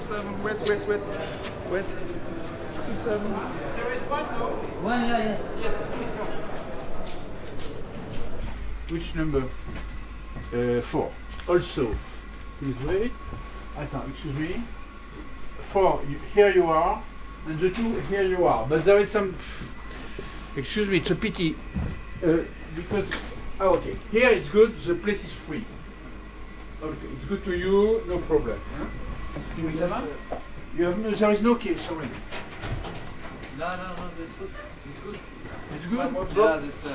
27. Wait. 27. There is one no? One, yeah. Yes. Which number? 4. Also, please wait. Attends, excuse me. 4, here you are, and the 2, here you are. But there is some. Excuse me, it's a pity. Because. Okay, here it's good, the place is free. Okay, it's good to you, no problem. Huh? You have no, there is no key, sorry. No, that's good. It's good. It's good? But, yeah, this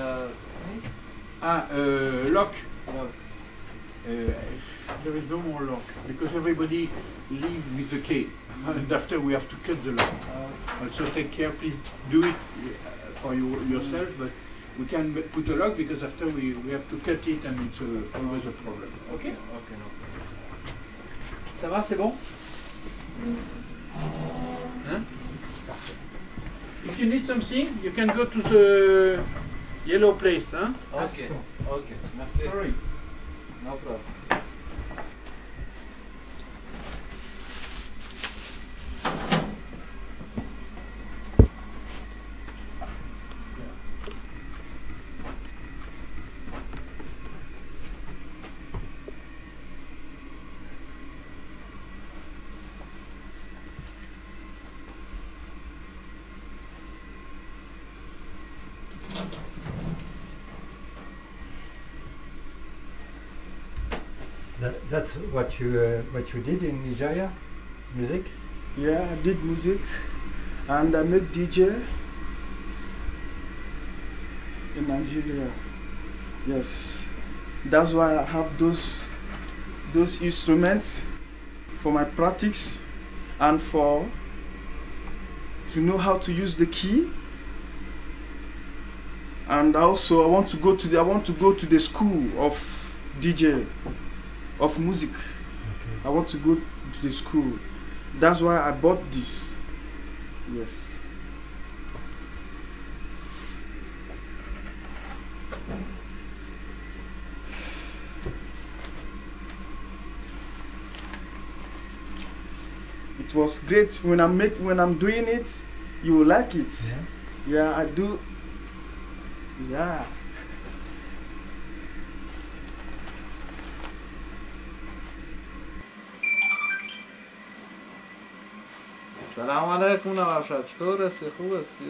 Lock. no. There is no more lock because everybody leave with the key, and after we have to cut the lock. Also take care, please do it for yourself, but we can put a lock because after we have to cut it and it's always a problem. Okay? Okay, no problem. Ça va, c'est bon? Hein? If you need something, you can go to the yellow place. Huh? Okay, merci. Sorry. No problem. That's what you did in Nigeria, music. Yeah, I did music, and I made DJ in Nigeria. Yes, that's why I have those instruments for my practice and for to know how to use the key. And also I want to go to the school of DJ of music. Okay. I want to go to the school. That's why I bought this. Yes. It was great when I'm doing it. You will like it. Yeah, I do. Yeah. سلام علیکم نوابشاه، چطور هستی؟ خوب هستی؟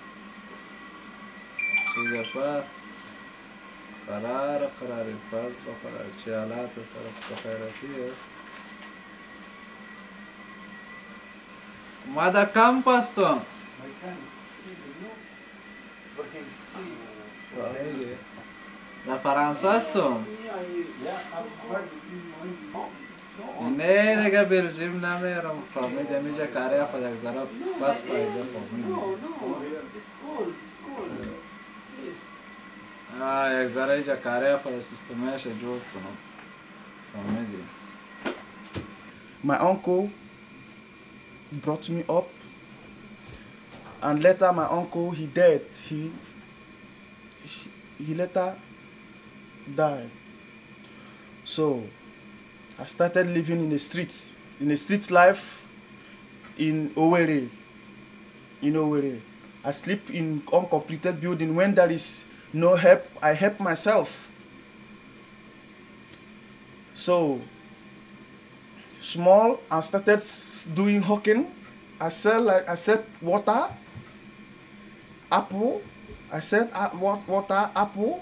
چی گپه؟ قرار فضل و قرار چی حالات است؟ طرف خیراتیه؟ ما در کمپ هستم. در فرانسه هستم. نه دیگه بلژیم نمیرم. فهمیدم اینجا کاری خود یک ذره بس پایده فهمیدم. یک ذره اینجا کاری خود سیستمش جور کنم. فهمیدی؟ My uncle brought me up, and later my uncle he died. He later died. So I started living in the street life in Owerri. I sleep in uncompleted building. When there is no help, I help myself. So small, I started doing hawking. I sell water, apple. I sell water, apple.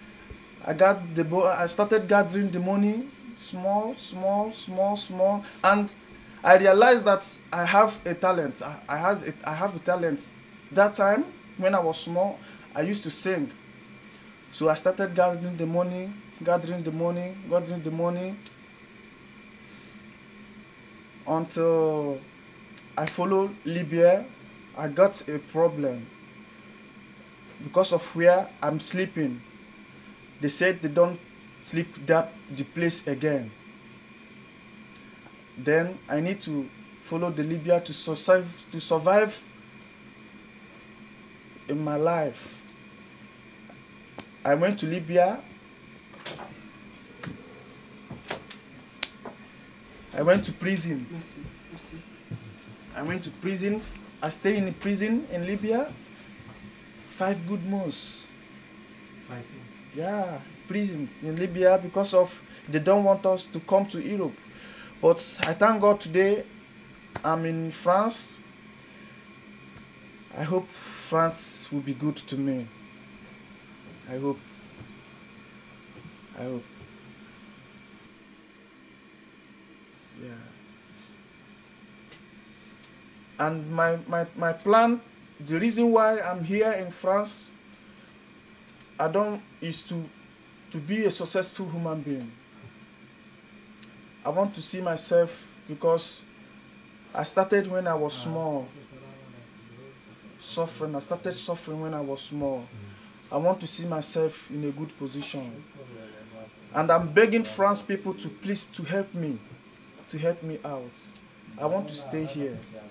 I started gathering the money, small, and I realized that I have a talent. I have a talent. That time, when I was small, I used to sing. So I started gathering the money, until I followed Libya. I got a problem because of where I'm sleeping. They said they don't sleep the place again. Then I need to follow the Libya to survive in my life. I went to Libya. I went to prison. Merci. Merci. I went to prison. I stayed in a prison in Libya. 5 good months. 5 months. Yeah, prisons in Libya because of they don't want us to come to Europe. But I thank God today I'm in France. I hope France will be good to me. I hope. I hope. Yeah. And my plan, the reason why I'm here in France, is to be a successful human being. I want to see myself because I started when I was small. Suffering. I started suffering when I was small. I want to see myself in a good position. And I'm begging France people to please to help me out. I want to stay here.